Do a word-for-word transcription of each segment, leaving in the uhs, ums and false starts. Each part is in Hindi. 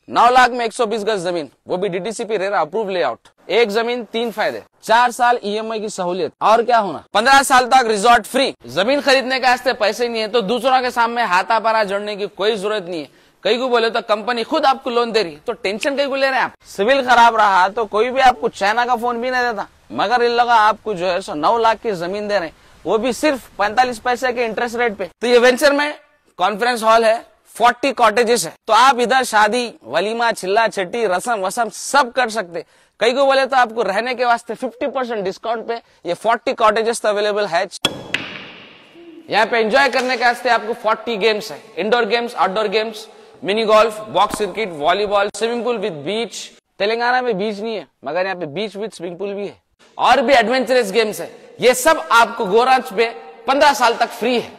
नौ लाख में एक सौ बीस गज जमीन, वो भी डीटीसीपी रेरा अप्रूव लेआउट। एक जमीन तीन फायदे, चार साल ईएमआई की सहूलियत, और क्या होना, पंद्रह साल तक रिजॉर्ट फ्री। जमीन खरीदने के वास्ते पैसे नहीं है तो दूसरों के सामने हाथापारा जोड़ने की कोई जरूरत नहीं है। कई को बोले तो कंपनी खुद आपको लोन दे रही, तो टेंशन कई को ले रहे हैं आप। सिविल खराब रहा तो कोई भी आपको चाइना का फोन भी नहीं देता, मगर इन लोग आपको जो है सो नौ लाख की जमीन दे रहे हैं, वो भी सिर्फ पैंतालीस पैसे के इंटरेस्ट रेट पे। तो ये वेंचर में कॉन्फ्रेंस हॉल है, चालीस कॉटेजेस है, तो आप इधर शादी वलीमा चिल्ला छट्टी रसम वसम सब कर सकते। कई को बोले तो आपको रहने के वास्ते पचास परसेंट डिस्काउंट पे ये चालीस कॉटेजेस तो अवेलेबल है। यहाँ पे एंजॉय करने के वास्ते आपको चालीस गेम्स है, indoor games, outdoor games, mini golf, box circuit, volleyball, swimming pool with beach. Telangana में बीच नहीं है, मगर यहाँ पे बीच विद स्विमिंग पूल भी है, और भी एडवेंचरस गेम्स है। ये सब आपको गोरांच पे पंद्रह साल तक फ्री है।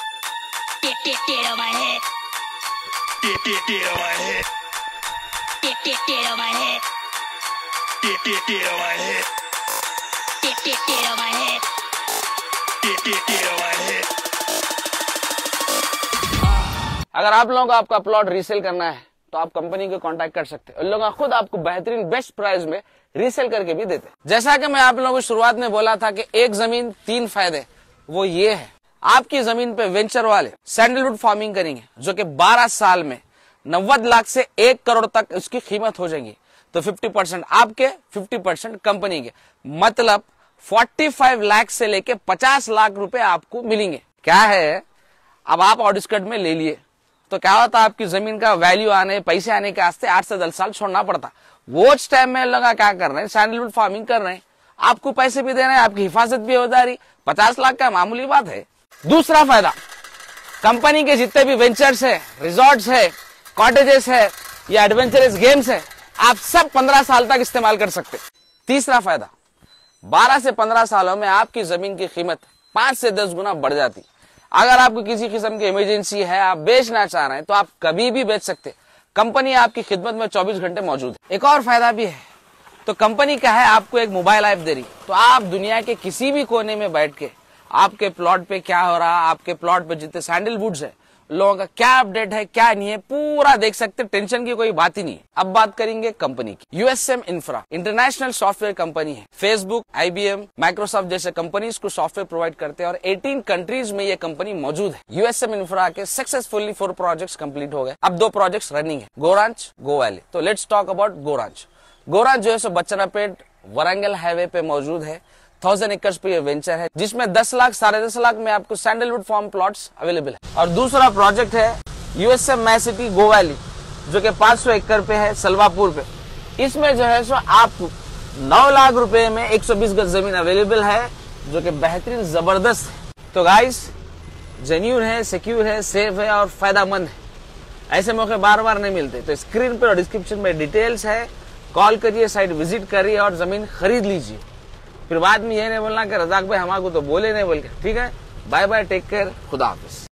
अगर आप लोगों को आपका प्लॉट रीसेल करना है तो आप कंपनी को कांटेक्ट कर सकते हैं, उन लोग खुद आपको बेहतरीन बेस्ट प्राइस में रीसेल करके भी देते हैं। जैसा कि मैं आप लोगों को शुरुआत में बोला था कि एक जमीन तीन फायदे, वो ये है, आपकी जमीन पे वेंचर वाले सैंडलवुड फार्मिंग करेंगे जो कि बारह साल में नब्बे लाख से एक करोड़ तक उसकी कीमत हो जाएगी। तो पचास परसेंट आपके, पचास परसेंट कंपनी के, मतलब पैंतालीस लाख से लेके पचास लाख रुपए आपको मिलेंगे। क्या है, अब आप आउटस्कर्ट में ले लिए तो क्या होता, आपकी जमीन का वैल्यू आने, पैसे आने के वास्ते आठ से दस साल छोड़ना पड़ता। वो टाइम में लगा क्या कर रहे हैं, सैंडलवुड फार्मिंग कर रहे हैं, आपको पैसे भी दे रहे हैं, आपकी हिफाजत भी हो जा रही, पचास लाख का मामूली बात है। दूसरा फायदा, कंपनी के जितने भी वेंचर्स है, रिजॉर्ट्स है, कॉटेजेस है या एडवेंचरस गेम्स है, आप सब पंद्रह साल तक इस्तेमाल कर सकते। तीसरा फायदा, बारह से पंद्रह सालों में आपकी जमीन की कीमत पांच से दस गुना बढ़ जाती। अगर आपको किसी किस्म की इमरजेंसी है, आप बेचना चाह रहे हैं, तो आप कभी भी बेच सकते। कंपनी आपकी खिदमत में चौबीस घंटे मौजूद है। एक और फायदा भी है, तो कंपनी क्या है, आपको एक मोबाइल ऐप दे रही, तो आप दुनिया के किसी भी कोने में बैठ के आपके प्लॉट पे क्या हो रहा, आपके प्लॉट पे जितने सैंडलवुड्स है, लोगों का क्या अपडेट है, क्या नहीं है, पूरा देख सकते। टेंशन की कोई बात ही नहीं है। अब बात करेंगे कंपनी की। USM infra international software company है। फेसबुक, आईबीएम, माइक्रोसॉफ्ट जैसे कंपनीज को सॉफ्टवेयर प्रोवाइड करते हैं और अठारह कंट्रीज में ये कंपनी मौजूद है। यूएसएम इंफ्रा के सक्सेसफुली फोर प्रोजेक्ट्स कंप्लीट हो गए, अब दो प्रोजेक्ट्स रनिंग है, गोरांच, गो वैली। तो let's talk about Go Ranch. Go Ranch जो है सो बच्चनापेट वरंगल हाईवे पे मौजूद है। थाउजेंड एकर्स पे ये वेंचर है, जिसमें दस लाख साढ़े दस लाख में आपको सैंडलवुड फार्म प्लॉट्स अवेलेबल है। और दूसरा प्रोजेक्ट है यूएसएम मैसिटी गो वैली, जो कि पांच सौ एकड़ पे है, सलवापुर पे। इसमें जो है सो आपको नौ लाख रुपए में एक सौ बीस गज जमीन अवेलेबल है, जो कि बेहतरीन जबरदस्त है। तो गाइस, जेन्युइन है, सिक्योर है, सेफ है और फायदामंद है। ऐसे मौके बार बार नहीं मिलते। तो स्क्रीन पर और डिस्क्रिप्शन में डिटेल्स है, कॉल करिए, साइट विजिट करिए और जमीन खरीद लीजिए। फिर बाद में ये नहीं बोलना कि रजाक भाई हमारे को तो बोले नहीं बोल के। ठीक है, बाय बाय, टेक केयर, खुदा हाफिज।